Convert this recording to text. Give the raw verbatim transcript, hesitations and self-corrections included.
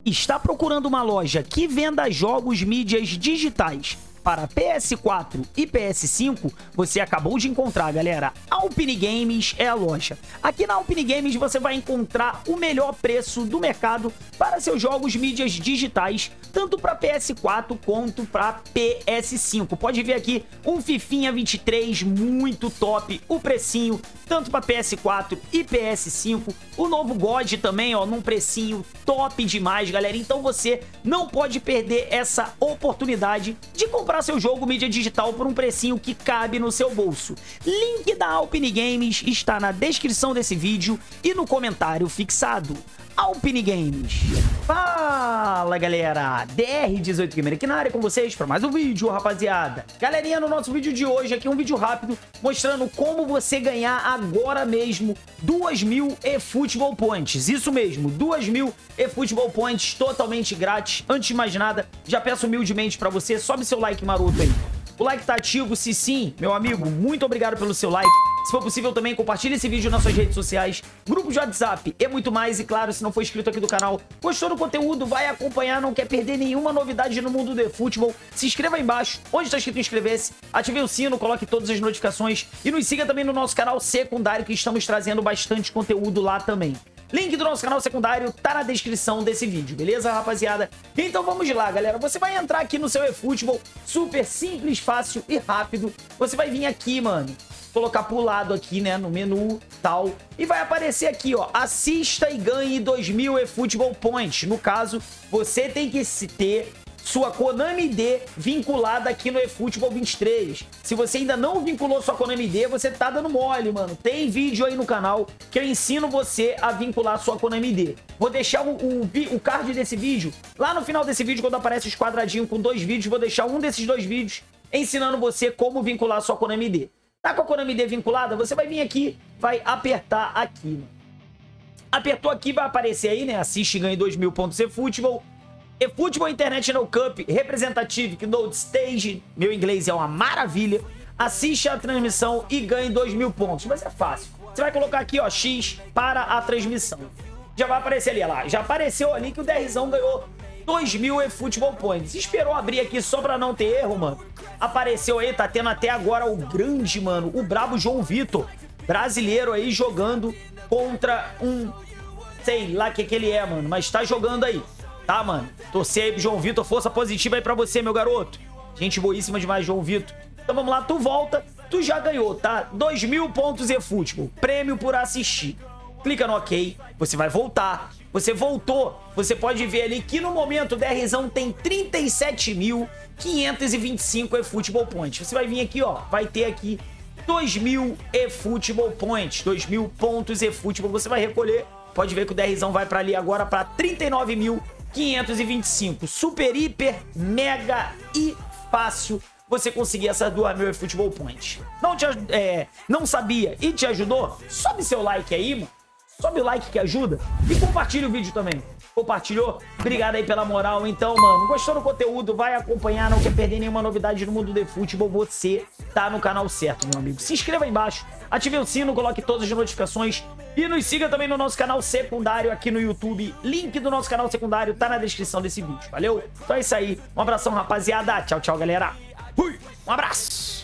Está procurando uma loja que venda jogos mídias digitais para P S quatro e P S cinco? Você acabou de encontrar, galera. Alpine Games é a loja. Aqui na Alpine Games você vai encontrar o melhor preço do mercado para seus jogos mídias digitais, tanto para P S quatro quanto para P S cinco. Pode ver aqui um Fifinha vinte e três muito top, o precinho, tanto para P S quatro e P S cinco. O novo G O D também, ó, num precinho top demais, galera. Então você não pode perder essa oportunidade de comprar seu jogo mídia digital por um precinho que cabe no seu bolso. Link da Alpine Games está na descrição desse vídeo e no comentário fixado. Alpine Games. Fala, galera! D R dezoito Gamer aqui na área com vocês para mais um vídeo, rapaziada. Galerinha, no nosso vídeo de hoje aqui um vídeo rápido mostrando como você ganhar agora mesmo duas mil eFootball Points. Isso mesmo, duas mil eFootball Points totalmente grátis. Antes de mais nada, já peço humildemente para você, sobe seu like maroto aí. O like tá ativo? Se sim, meu amigo, muito obrigado pelo seu like. Se for possível também, compartilhe esse vídeo nas suas redes sociais, grupos de WhatsApp e muito mais. E claro, se não for inscrito aqui do canal, gostou do conteúdo, vai acompanhar, não quer perder nenhuma novidade no mundo do eFootball, se inscreva aí embaixo, onde está escrito inscrever-se, ative o sino, coloque todas as notificações e nos siga também no nosso canal secundário, que estamos trazendo bastante conteúdo lá também. Link do nosso canal secundário tá na descrição desse vídeo, beleza, rapaziada? Então vamos lá, galera. Você vai entrar aqui no seu eFootball, super simples, fácil e rápido. Você vai vir aqui, mano, colocar pro lado aqui, né, no menu, tal. E vai aparecer aqui, ó, assista e ganhe dois mil eFootball Points. No caso, você tem que se ter sua Konami I D vinculada aqui no eFootball vinte e três. Se você ainda não vinculou sua Konami I D, você tá dando mole, mano. Tem vídeo aí no canal que eu ensino você a vincular sua Konami I D. Vou deixar o, o, o card desse vídeo lá no final desse vídeo, quando aparece os quadradinhos com dois vídeos. Vou deixar um desses dois vídeos ensinando você como vincular sua Konami I D. Tá com a Konami I D vinculada? Você vai vir aqui, vai apertar aqui, mano. Apertou aqui, vai aparecer aí, né? Assiste e ganhe dois mil pontos eFootball. eFootball International Cup Representative Knowledge Stage, meu inglês é uma maravilha. Assiste a transmissão e ganhe dois mil pontos, mas é fácil. Você vai colocar aqui, ó, X para a transmissão. Já vai aparecer ali, ó lá. Já apareceu ali que o DRzão ganhou dois mil eFootball Points. Esperou abrir aqui só pra não ter erro, mano. Apareceu aí, tá tendo até agora o grande, mano, o brabo João Vitor, brasileiro aí jogando contra um, sei lá o que que ele é, mano, mas tá jogando aí. Tá, mano? Torcer aí pro João Vitor. Força positiva aí pra você, meu garoto. Gente boíssima demais, João Vitor. Então vamos lá, tu volta. Tu já ganhou, tá? dois mil pontos eFootball. Prêmio por assistir. Clica no OK. Você vai voltar. Você voltou. Você pode ver ali que no momento o DRzão tem trinta e sete mil quinhentos e vinte e cinco eFootball Points. Você vai vir aqui, ó. Vai ter aqui dois mil eFootball Points. dois mil pontos eFootball. Você vai recolher. Pode ver que o DRzão vai pra ali agora pra trinta e nove mil quinhentos e vinte e cinco. Super, hiper, mega e fácil você conseguir essas duas mil eFootball Points. Não, te, é, não sabia e te ajudou? Sobe seu like aí, mano. Sobe o like que ajuda. E compartilha o vídeo também. Compartilhou? Obrigado aí pela moral. Então, mano, gostou do conteúdo? Vai acompanhar, não quer perder nenhuma novidade no mundo do eFootball. Você tá no canal certo, meu amigo. Se inscreva aí embaixo, ative o sino, coloque todas as notificações e nos siga também no nosso canal secundário aqui no YouTube. Link do nosso canal secundário tá na descrição desse vídeo, valeu? Então é isso aí. Um abração, rapaziada. Tchau, tchau, galera. Fui. Um abraço.